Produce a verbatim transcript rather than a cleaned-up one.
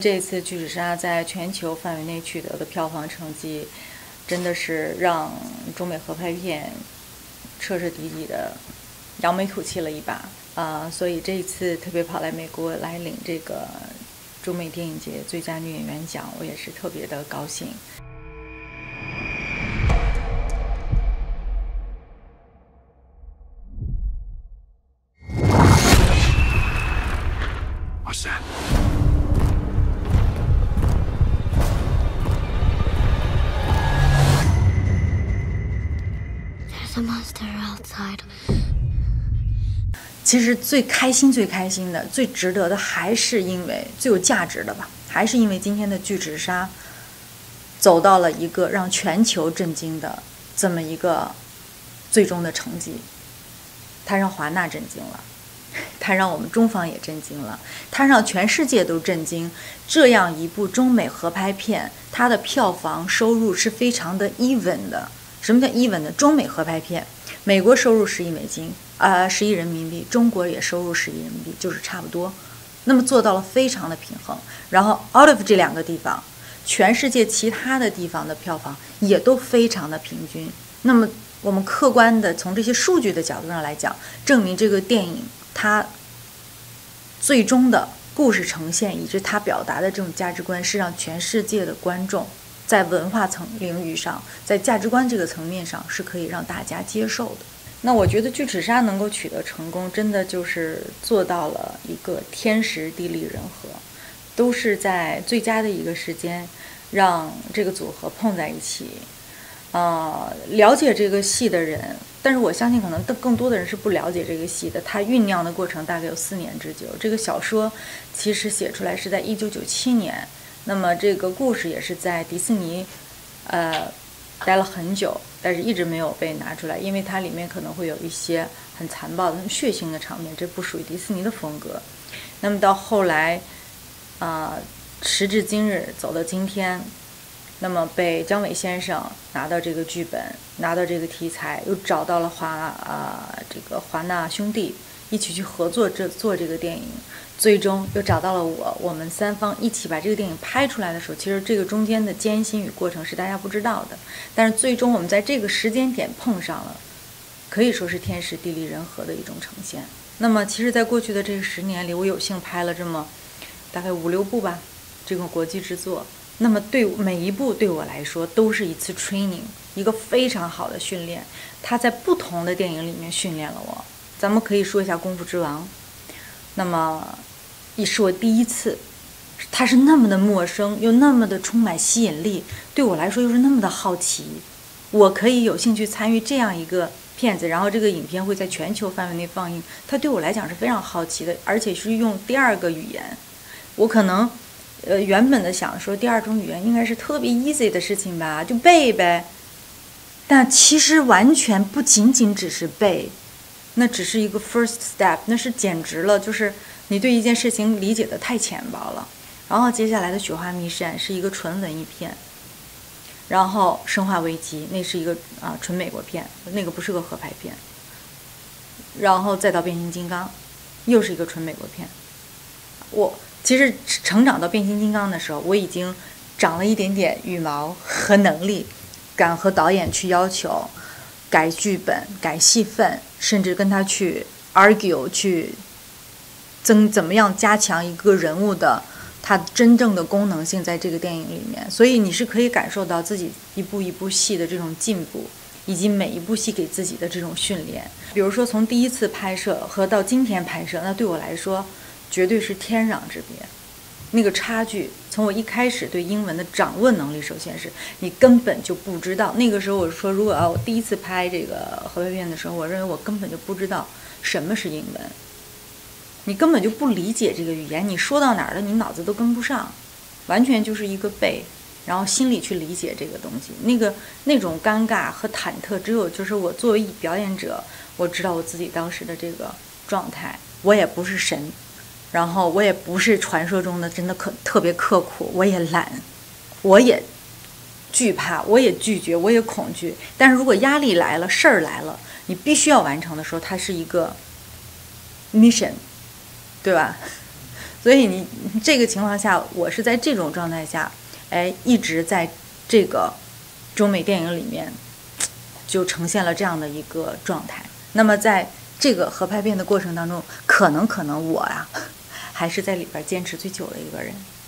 这次《巨齿鲨》在全球范围内取得的票房成绩，真的是让中美合拍片彻彻底底的扬眉吐气了一把啊、呃！所以这一次特别跑来美国来领这个中美电影节最佳女演员奖，我也是特别的高兴。 What's that? There's a monster outside. 其实最开心、最开心的、最值得的，还是因为最有价值的吧，还是因为今天的《巨齿鲨》走到了一个让全球震惊的这么一个最终的成绩。它让华纳震惊了，它让我们中方也震惊了，它让全世界都震惊。这样一部中美合拍片，它的票房收入是非常的 even 的。什么叫 even 的？中美合拍片，美国收入十亿美金，呃，十亿人民币，中国也收入十亿人民币，就是差不多。那么做到了非常的平衡。然后 out of 这两个地方，全世界其他的地方的票房也都非常的平均。那么我们客观的从这些数据的角度上来讲，证明这个电影它最终的故事呈现以及它表达的这种价值观，是让全世界的观众在文化层领域上，在价值观这个层面上是可以让大家接受的。那我觉得巨齿鲨能够取得成功，真的就是做到了一个天时地利人和，都是在最佳的一个时间让这个组合碰在一起。呃，了解这个戏的人，但是我相信可能更多的人是不了解这个戏的。它酝酿的过程大概有四年之久。这个小说其实写出来是在一九九七年，那么这个故事也是在迪士尼，呃，待了很久，但是一直没有被拿出来，因为它里面可能会有一些很残暴的、很血腥的场面，这不属于迪士尼的风格。那么到后来，啊、呃，时至今日，走到今天。那么被姜伟先生拿到这个剧本，拿到这个题材，又找到了华啊、呃、这个华纳兄弟一起去合作这做这个电影，最终又找到了我，我们三方一起把这个电影拍出来的时候，其实这个中间的艰辛与过程是大家不知道的，但是最终我们在这个时间点碰上了，可以说是天时地利人和的一种呈现。那么其实在过去的这个十年里，我有幸拍了这么大概五六部吧，这个国际制作。那么对每一步对我来说都是一次 training， 一个非常好的训练。他在不同的电影里面训练了我。咱们可以说一下《功夫之王》，那么也是我第一次，它是那么的陌生，又那么的充满吸引力，对我来说又是那么的好奇。我可以有兴趣参与这样一个片子，然后这个影片会在全球范围内放映，它对我来讲是非常好奇的，而且是用第二个语言。我可能呃，原本的想说第二种语言应该是特别 easy 的事情吧，就背呗。但其实完全不仅仅只是背，那只是一个 first step， 那是简直了，就是你对一件事情理解的太浅薄了。然后接下来的《雪花秘扇》是一个纯文艺片，然后《生化危机》那是一个啊纯美国片，那个不是个合拍片。然后再到变形金刚，又是一个纯美国片。我。其实成长到变形金刚的时候，我已经长了一点点羽毛和能力，敢和导演去要求改剧本、改戏份，甚至跟他去 argue， 去增怎么样加强一个人物的他真正的功能性在这个电影里面。所以你是可以感受到自己一部一部戏的这种进步，以及每一部戏给自己的这种训练。比如说从第一次拍摄和到今天拍摄，那对我来说绝对是天壤之别，那个差距，从我一开始对英文的掌握能力，首先是你根本就不知道。那个时候我说，如果啊我第一次拍这个合拍片的时候，我认为我根本就不知道什么是英文，你根本就不理解这个语言，你说到哪儿了，你脑子都跟不上，完全就是一个背，然后心里去理解这个东西，那个那种尴尬和忐忑，只有就是我作为表演者，我知道我自己当时的这个状态，我也不是神。然后我也不是传说中的真的可特别刻苦，我也懒，我也惧怕，我也拒绝，我也恐惧。但是如果压力来了，事儿来了，你必须要完成的时候，它是一个 mission， 对吧？ 所以你这个情况下，我是在这种状态下，哎，一直在这个中美电影里面就呈现了这样的一个状态。那么在这个合拍片的过程当中，可能可能我呀、啊，还是在里边坚持最久的一个人。